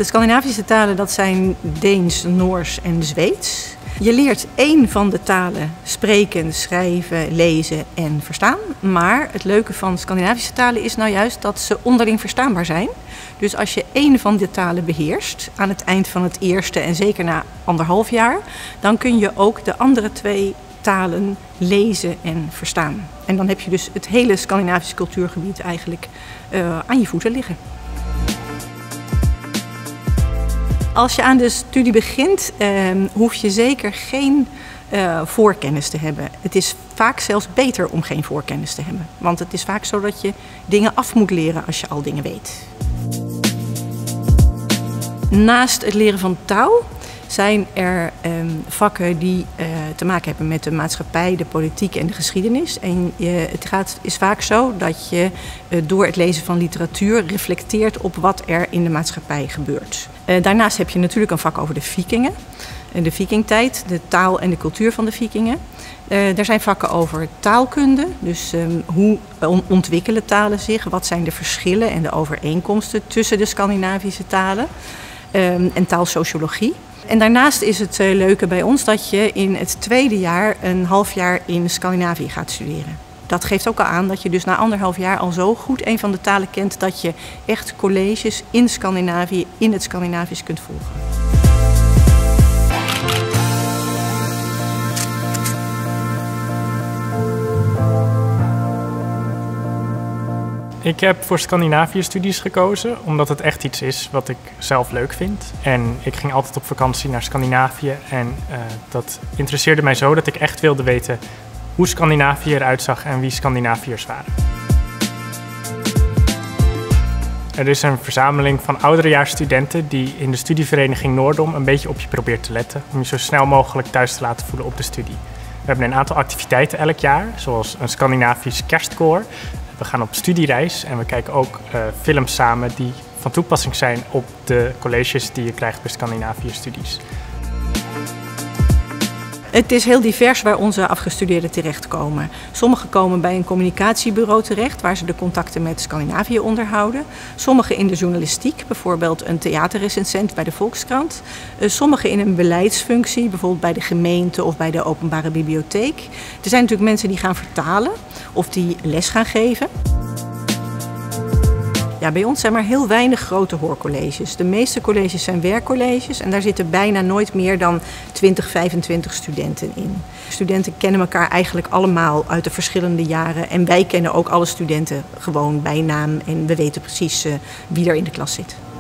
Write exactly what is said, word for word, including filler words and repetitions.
De Scandinavische talen, dat zijn Deens, Noors en Zweeds. Je leert één van de talen spreken, schrijven, lezen en verstaan. Maar het leuke van Scandinavische talen is nou juist dat ze onderling verstaanbaar zijn. Dus als je één van de talen beheerst aan het eind van het eerste en zeker na anderhalf jaar, dan kun je ook de andere twee talen lezen en verstaan. En dan heb je dus het hele Scandinavische cultuurgebied eigenlijk uh, aan je voeten liggen. Als je aan de studie begint, eh, hoef je zeker geen uh, voorkennis te hebben. Het is vaak zelfs beter om geen voorkennis te hebben. Want het is vaak zo dat je dingen af moet leren als je al dingen weet. Naast het leren van taal zijn er eh, vakken die eh, te maken hebben met de maatschappij, de politiek en de geschiedenis. En je, het gaat, is vaak zo dat je eh, door het lezen van literatuur reflecteert op wat er in de maatschappij gebeurt. Uh, daarnaast heb je natuurlijk een vak over de vikingen, de vikingtijd, de taal en de cultuur van de vikingen. Uh, er zijn vakken over taalkunde, dus um, hoe ontwikkelen talen zich, wat zijn de verschillen en de overeenkomsten tussen de Scandinavische talen, um, en taalsociologie. En daarnaast is het uh, leuke bij ons dat je in het tweede jaar een half jaar in Scandinavië gaat studeren. Dat geeft ook al aan dat je dus na anderhalf jaar al zo goed een van de talen kent dat je echt colleges in Scandinavië, in het Scandinavisch kunt volgen. Ik heb voor Scandinavië-studies gekozen, omdat het echt iets is wat ik zelf leuk vind. En ik ging altijd op vakantie naar Scandinavië en uh, dat interesseerde mij zo dat ik echt wilde weten hoe Scandinavië eruit zag en wie Scandinaviërs waren. Er is een verzameling van ouderejaarsstudenten die in de studievereniging Noordom een beetje op je probeert te letten om je zo snel mogelijk thuis te laten voelen op de studie. We hebben een aantal activiteiten elk jaar, zoals een Scandinavisch kerstkoor. We gaan op studiereis en we kijken ook uh, films samen die van toepassing zijn op de colleges die je krijgt bij Scandinavië-studies. Het is heel divers waar onze afgestudeerden terechtkomen. Sommigen komen bij een communicatiebureau terecht waar ze de contacten met Scandinavië onderhouden. Sommigen in de journalistiek, bijvoorbeeld een theaterrecensent bij de Volkskrant. Sommigen in een beleidsfunctie, bijvoorbeeld bij de gemeente of bij de openbare bibliotheek. Er zijn natuurlijk mensen die gaan vertalen of die les gaan geven. Ja, bij ons zijn maar heel weinig grote hoorcolleges. De meeste colleges zijn werkcolleges en daar zitten bijna nooit meer dan twintig, vijfentwintig studenten in. Studenten kennen elkaar eigenlijk allemaal uit de verschillende jaren en wij kennen ook alle studenten gewoon bij naam en we weten precies uh, wie er in de klas zit.